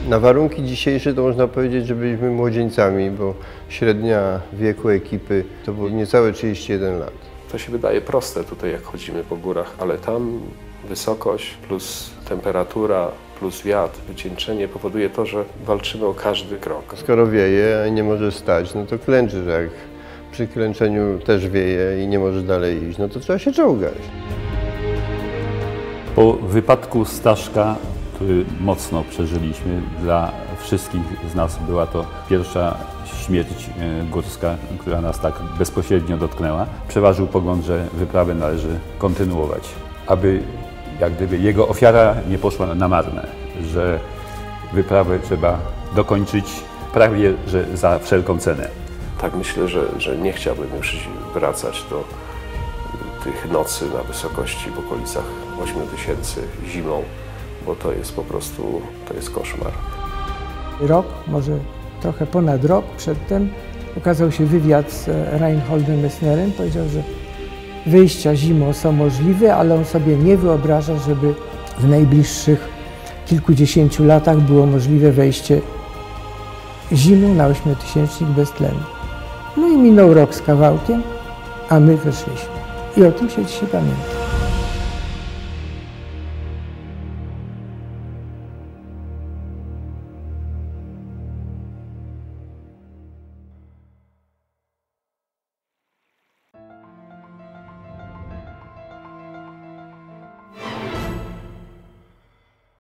Na warunki dzisiejsze to można powiedzieć, że byliśmy młodzieńcami, bo średnia wieku ekipy to było niecałe 31 lat. To się wydaje proste tutaj, jak chodzimy po górach, ale tam wysokość plus temperatura plus wiatr, wycieńczenie powoduje to, że walczymy o każdy krok. Skoro wieje i nie możesz stać, no to klęczysz. Jak przy klęczeniu też wieje i nie możesz dalej iść, no to trzeba się czołgać. Po wypadku Staszka, który mocno przeżyliśmy, dla wszystkich z nas była to pierwsza śmierć górska, która nas tak bezpośrednio dotknęła. Przeważył pogląd, że wyprawę należy kontynuować, aby jak gdyby jego ofiara nie poszła na marne, że wyprawę trzeba dokończyć prawie że za wszelką cenę. Tak myślę, że nie chciałbym już wracać do tych nocy na wysokości w okolicach 8000 zimą, bo to jest po prostu, to jest koszmar. Rok, może trochę ponad rok przedtem ukazał się wywiad z Reinholdem Messnerem. Powiedział, że wyjścia zimą są możliwe, ale on sobie nie wyobraża, żeby w najbliższych kilkudziesięciu latach było możliwe wejście zimą na 8000 bez tlenu. No i minął rok z kawałkiem, a my weszliśmy. I o tym się dzisiaj pamięta.